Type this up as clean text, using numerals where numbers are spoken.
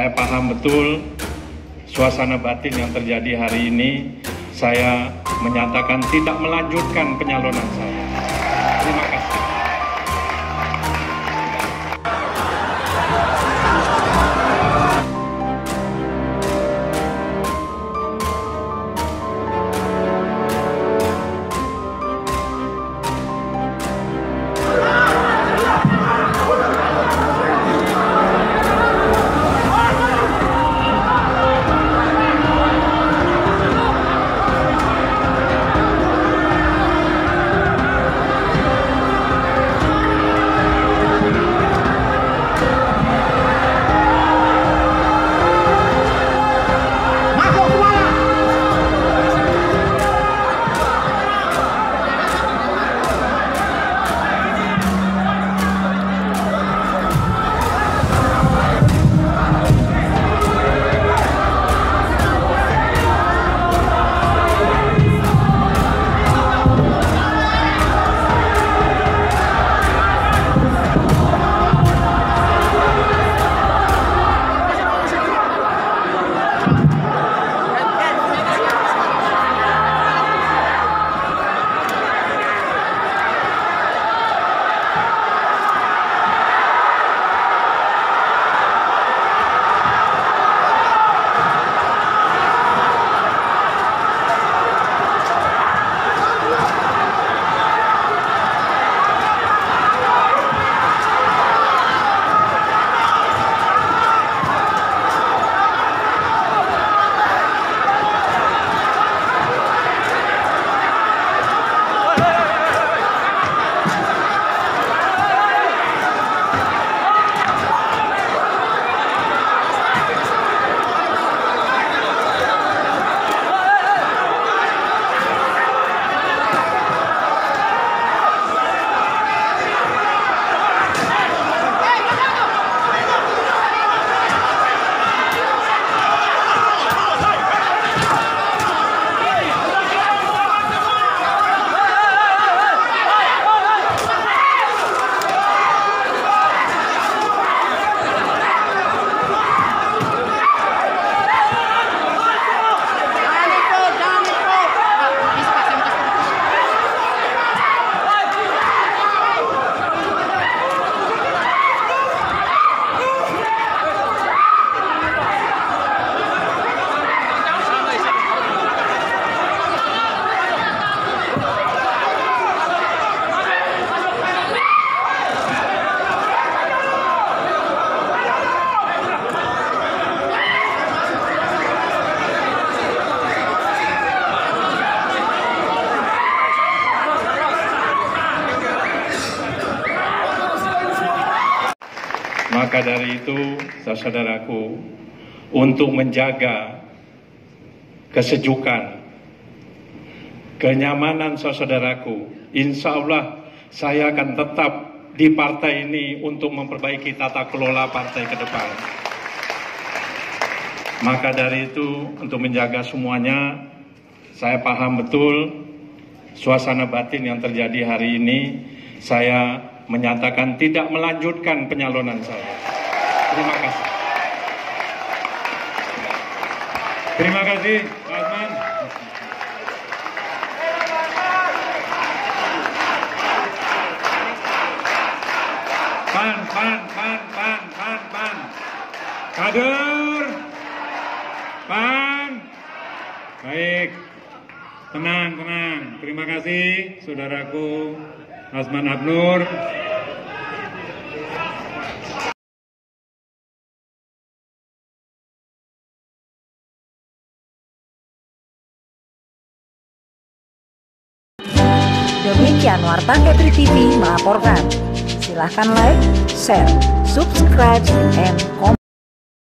saya paham betul suasana batin yang terjadi hari ini. Saya menyatakan tidak melanjutkan penyalonan saya. Terima kasih. Maka dari itu, saudaraku, untuk menjaga kesejukan, kenyamanan saudaraku, insya Allah saya akan tetap di partai ini untuk memperbaiki tata kelola partai ke depan. Maka dari itu, untuk menjaga semuanya, saya paham betul suasana batin yang terjadi hari ini. Saya menyatakan tidak melanjutkan penyalonan saya. Terima kasih. Terima kasih, Pak Asman. Pan. Kader. Pan. Baik. Tenang. Terima kasih, saudaraku Asman Abnur. Demikian Warta Kepri TV melaporkan. Silahkan like, share, subscribe, and comment.